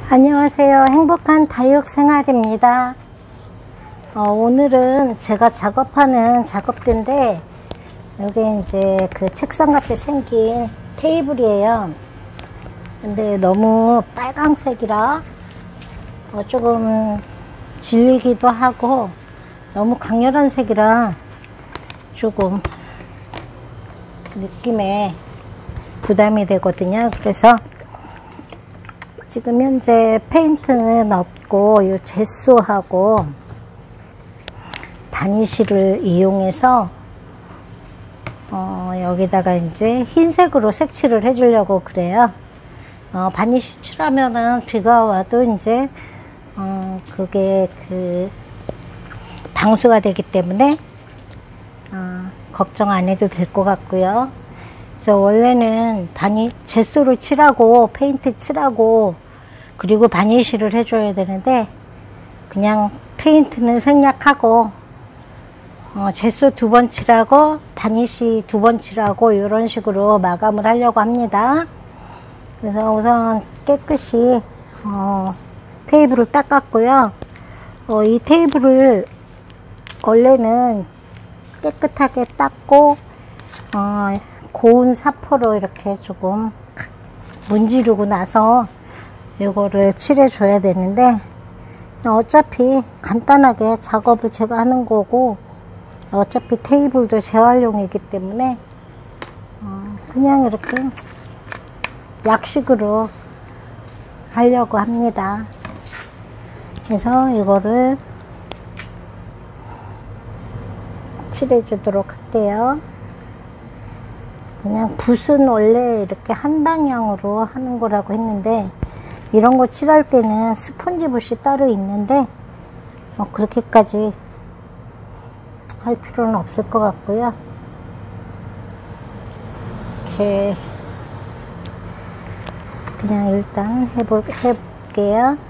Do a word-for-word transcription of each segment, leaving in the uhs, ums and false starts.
안녕하세요. 행복한 다육생활입니다. 어, 오늘은 제가 작업하는 작업대인데, 여기 이제 그 책상같이 생긴 테이블이에요. 근데 너무 빨강색이라 어, 조금 질리기도 하고, 너무 강렬한 색이라 조금 느낌에 부담이 되거든요. 그래서 지금 현재 페인트는 없고 이 제소하고 바니쉬를 이용해서 어 여기다가 이제 흰색으로 색칠을 해주려고 그래요. 어 바니쉬 칠하면은 비가 와도 이제 어 그게 그 방수가 되기 때문에 어 걱정 안 해도 될 것 같고요. 저 원래는 바니 제소를 칠하고 페인트 칠하고 그리고 바니쉬를 해줘야 되는데, 그냥 페인트는 생략하고 어, 제소 두 번 칠하고 바니쉬 두 번 칠하고 이런 식으로 마감을 하려고 합니다. 그래서 우선 깨끗이 어, 테이블을 닦았고요. 어, 이 테이블을 원래는 깨끗하게 닦고 어, 고운 사포로 이렇게 조금 문지르고 나서 이거를 칠해 줘야 되는데, 어차피 간단하게 작업을 제가 하는 거고 어차피 테이블도 재활용이기 때문에 어 그냥 이렇게 약식으로 하려고 합니다. 그래서 이거를 칠해 주도록 할게요. 그냥 붓은 원래 이렇게 한 방향으로 하는 거라고 했는데, 이런 거 칠할 때는 스펀지 붓이 따로 있는데 뭐 그렇게까지 할 필요는 없을 것 같고요. 이렇게 그냥 일단 해볼, 해볼게요.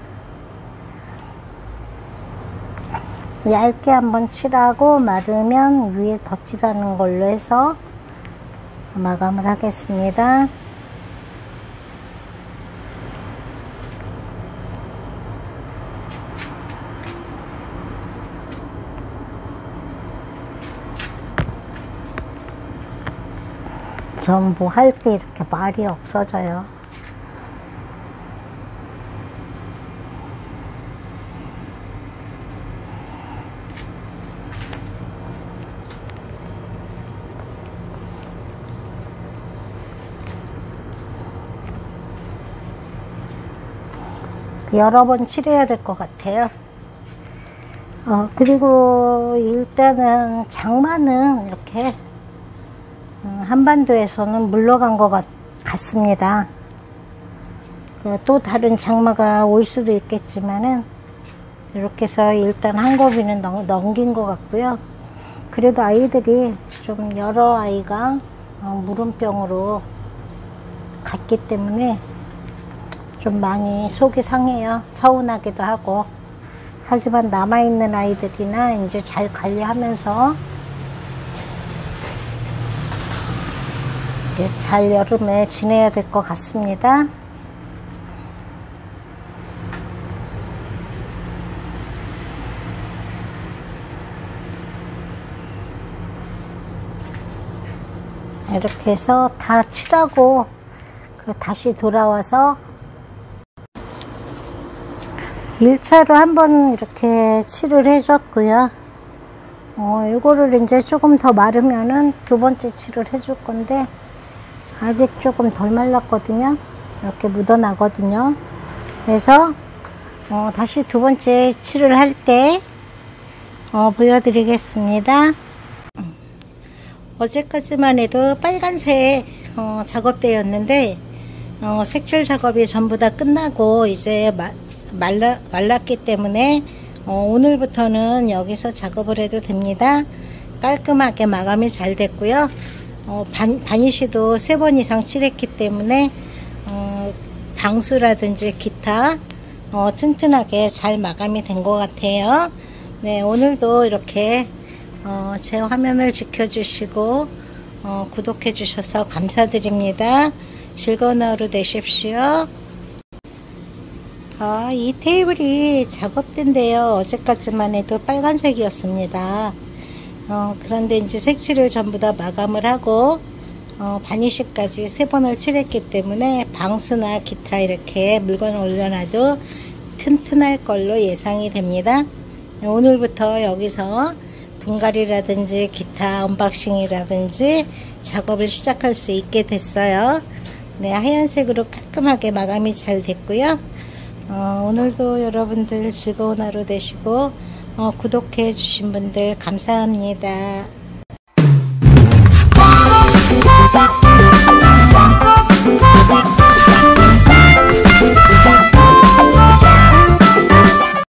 얇게 한번 칠하고 마르면 위에 덧칠하는 걸로 해서 마감을 하겠습니다. 전 뭐 할 때 이렇게 말이 없어져요. 여러 번 칠해야 될 것 같아요. 어, 그리고 일단은 장마는 이렇게 한반도에서는 물러간 것 같, 같습니다. 또 다른 장마가 올 수도 있겠지만은 이렇게 해서 일단 한 고비는 넘, 넘긴 것 같고요. 그래도 아이들이 좀 여러 아이가 어, 물음병으로 갔기 때문에 좀 많이 속이 상해요. 서운하기도 하고. 하지만 남아있는 아이들이나 이제 잘 관리하면서 잘 여름에 지내야 될 것 같습니다. 이렇게 해서 다 칠하고 다시 돌아와서 일 차로 한번 이렇게 칠을 해줬고요. 어, 이거를 이제 조금 더 마르면은 두 번째 칠을 해줄 건데, 아직 조금 덜 말랐거든요. 이렇게 묻어나거든요. 그래서 어, 다시 두 번째 칠을 할 때 어, 보여드리겠습니다. 어제까지만 해도 빨간색 어, 작업대였는데 어, 색칠 작업이 전부 다 끝나고 이제 마, 말라, 말랐기 때문에 어, 오늘부터는 여기서 작업을 해도 됩니다. 깔끔하게 마감이 잘 됐고요. 어, 반, 바니쉬도 세 번 이상 칠했기 때문에 어, 방수라든지 기타 어, 튼튼하게 잘 마감이 된 것 같아요. 네, 오늘도 이렇게 어, 제 화면을 지켜주시고 어, 구독해 주셔서 감사드립니다. 즐거운 하루 되십시오. 아, 이 테이블이 작업대인데요. 어제까지만 해도 빨간색이었습니다. 어, 그런데 이제 색칠을 전부 다 마감을 하고 어, 바니쉬까지 세 번을 칠했기 때문에 방수나 기타 이렇게 물건을 올려놔도 튼튼할 걸로 예상이 됩니다. 오늘부터 여기서 분갈이라든지 기타 언박싱이라든지 작업을 시작할 수 있게 됐어요. 네, 하얀색으로 깔끔하게 마감이 잘 됐고요. 어, 오늘도 여러분들 즐거운 하루 되시고 어, 구독해 주신 분들 감사합니다.